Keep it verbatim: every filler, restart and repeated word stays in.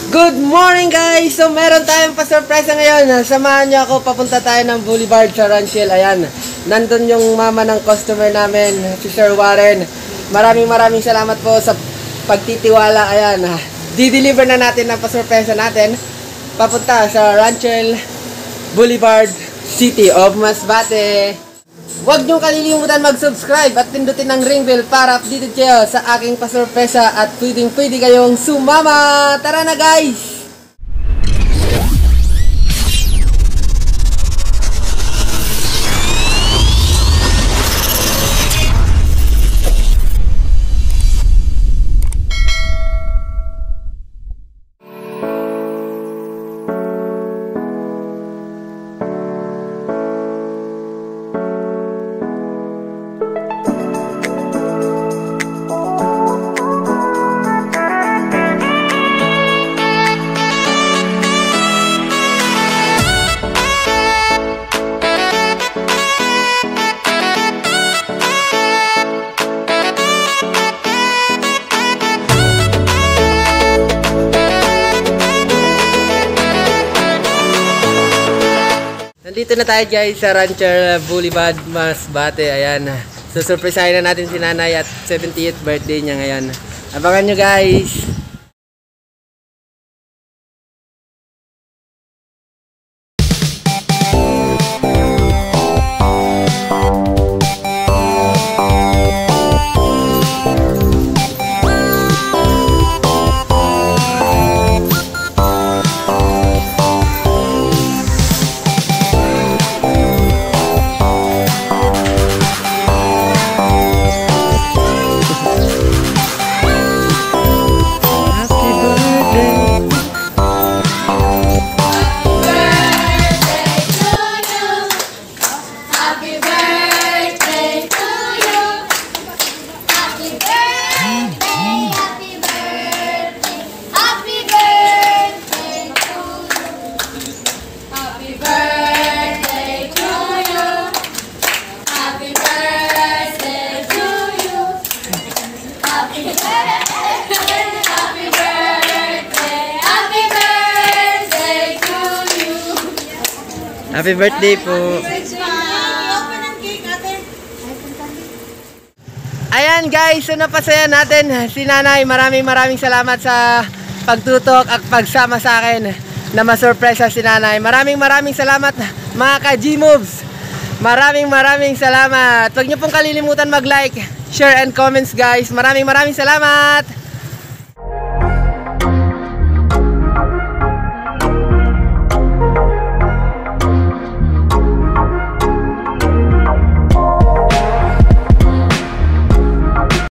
Good morning guys! So meron tayong pa-surprise ngayon. Samahan niyo ako, papunta tayo ng Boulevard sa Ranchil. Ayan, nandun yung mama ng customer namin, si Sir Warren. Maraming maraming salamat po sa pagtitiwala. Ayan, di-deliver na natin ang pa-surprise natin. Papunta sa Ranchil, Boulevard, City of Masbate. Huwag niyong kalilimutan mag-subscribe at pindutin ang ring bell para updated kayo sa aking pasurpresa at pwedeng pwede kayong sumama. Tara na guys! Nandito na tayo guys sa Ranchil Boulevard, Masbate. Ayan, susurpresahin na natin si nanay at seventieth birthday niya ngayon. Abangan nyo guys! Happy birthday po. Ayan guys, so napasaya natin si nanay. Maraming maraming salamat sa pagtutok at pagsama sa akin na masurpresa si nanay. Maraming maraming salamat mga ka-G-Moves. Maraming maraming salamat. Huwag niyo pong kalilimutan mag-like, share and comments guys. Maraming maraming salamat.